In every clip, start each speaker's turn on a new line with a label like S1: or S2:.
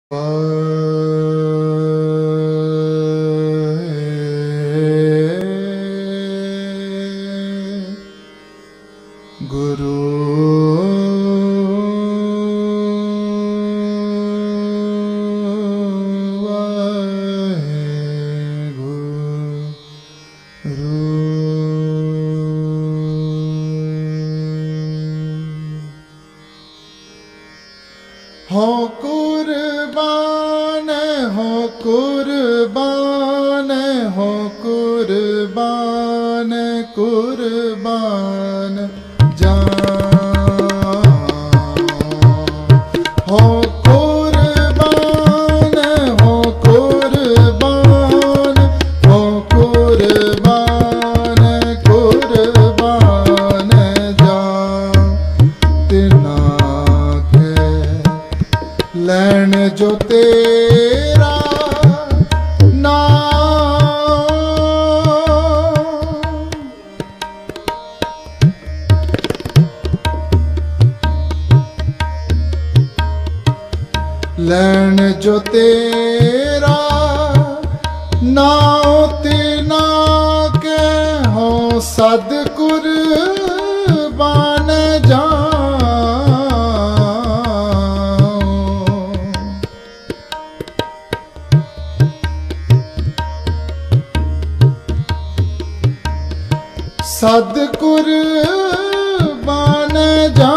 S1: गुरु हो कुर्बान, हो कुर्बान, हो कुर्बान, कुर्बान जा हो कुर्बान, हो कुर्बान, हो कुर्बान, कुर्बान जा तिना लैन जो तेरा नाम, लैन जो तेरा नाम तिना के हो सद कुर्बान जा सद कुर्बान जा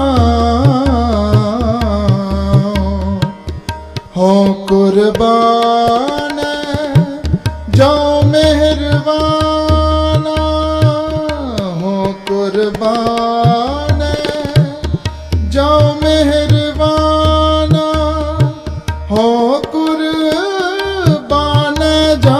S1: हो कुर्बान जाओ मेहरबाना, हो कुर्बान जाओ मेहरबाना, हो कुर्बान जा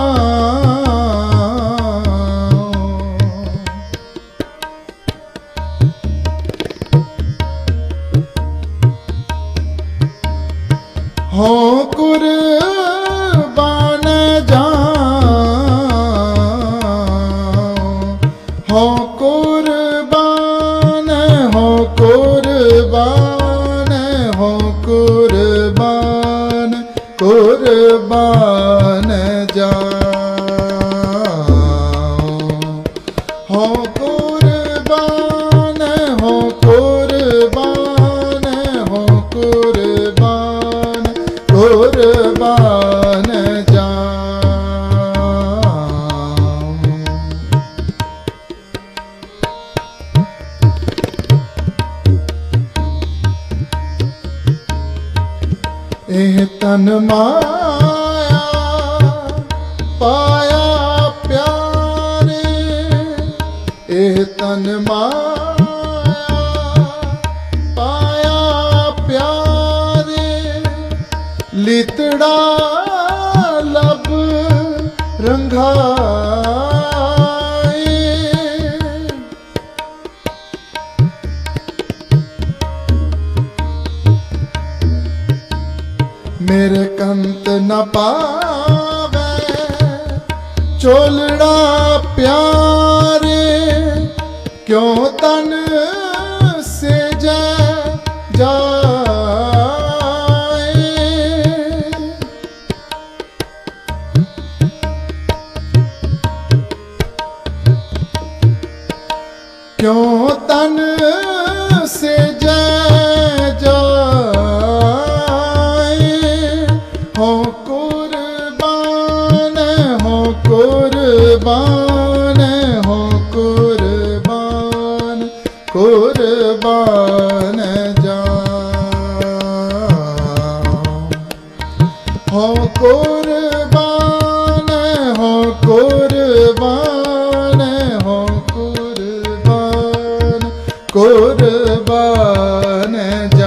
S1: हो कुर्बान जा हो कुर्बान, हो कुर्बान, हो कुर्बान, कुर्बान जा हो कुर्बान, हो कुर्बान, हो कुर्बान, कुर्बान जा एह तन माया पाया प्यारे, एह तन माया पाया प्यारे, लितड़ा लब रंगाए, मेरे कंत न पावे चोलड़ा प्यारे, क्यों तन से जाए, क्यों तन से जाए हो कुर्बान, हो कुर्बान, हो कुर्बान, कुर्बान जा हो कुर्बान, हो कुर्बान, हो कुर्बान, कुर्बान जा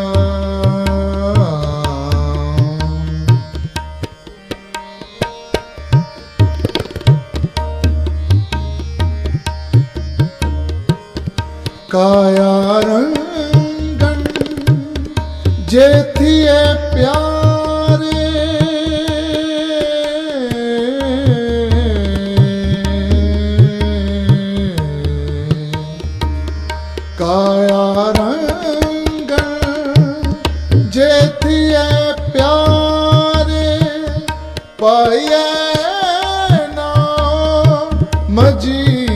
S1: काया रंगन जेथिए प्यारे, पाये ना मजीठ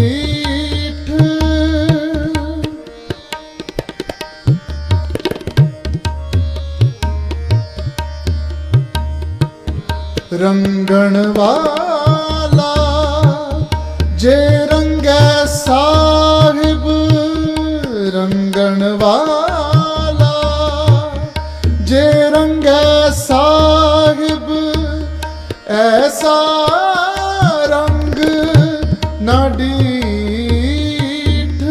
S1: रंगण वाला जे रंगे साहिब रंगण वाला जे रंगे साहिब ऐसा रंग न डीठ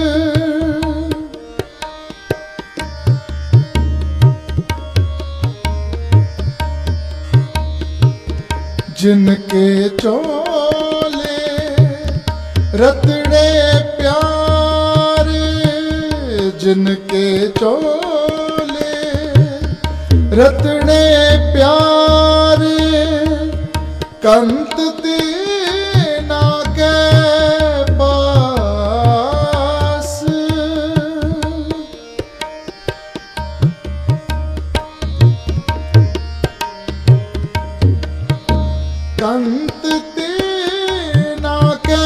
S1: जिनके चोले रतड़े प्यारे जिनके चोले रतड़े प्यारे कंत तीना के पास कंत तीना के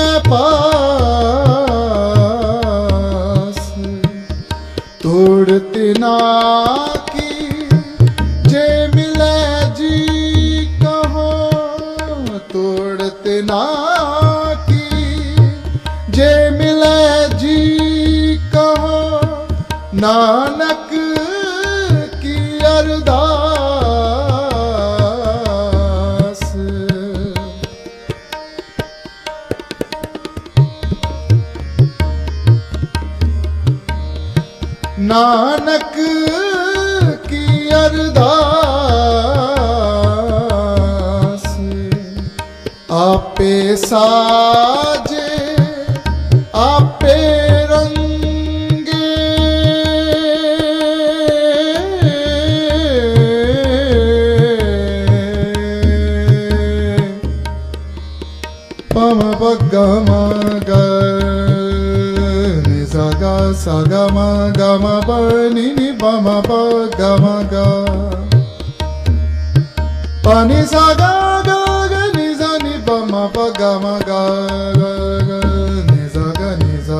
S1: पास तोड़ तीना की जे मिले जी कहो तोड़ तीना की जे मिले जी कहो नानक की अरदास नानक की अरदास आपे साजे आपे रंगे पम पगम ग saga saga ma ga ma pa ni ni pa ma pa ga ma ga pa ni sa ga ga ga ni sa ni pa ma pa ga ma ga ga ga ni sa ga ni sa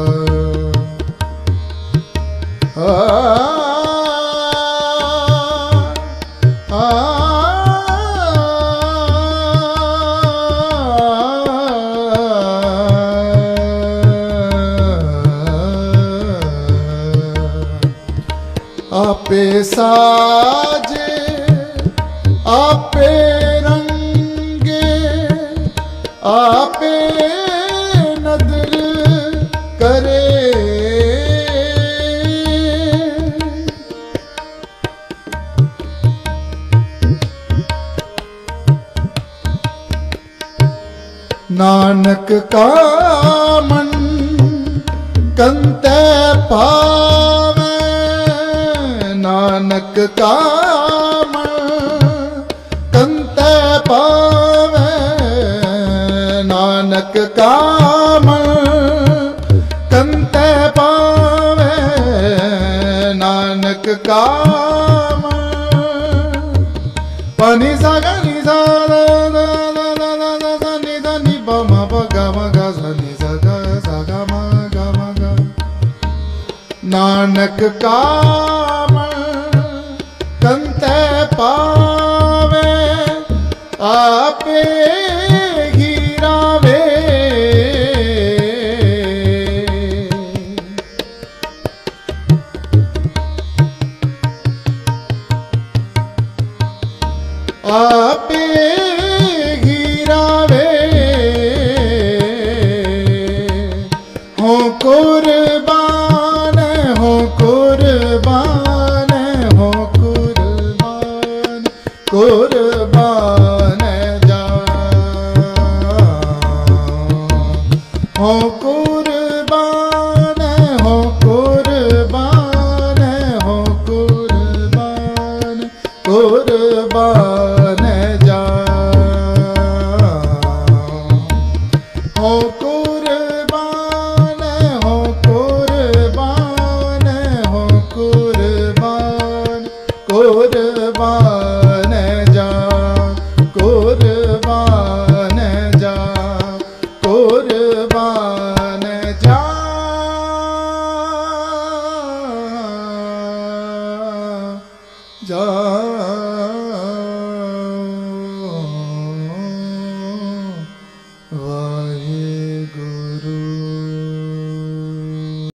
S1: आपे साजे आपे रंगे आपे नदर करे नानक का मन कंते पावे नानक का मन कंते पावे नानक का मन कंते पावे नानक का मन पनि सा गा नि सा दा दा दा दा दा दा नि दा नि प म प ग म ग सा नि सा ग म ग म ग नानक का कंते पावे आपे गिरावे आपे गिरावे हो कुर्बान हो कुर्बान हो कुर्बान जा हो कुर्बान हो कुर्बान हो कुर्बान कुर्बान जा हो कुर्बान हो कुर्बान हो कुर्बान कुर्बान जा कुर्बान कुर्बान जा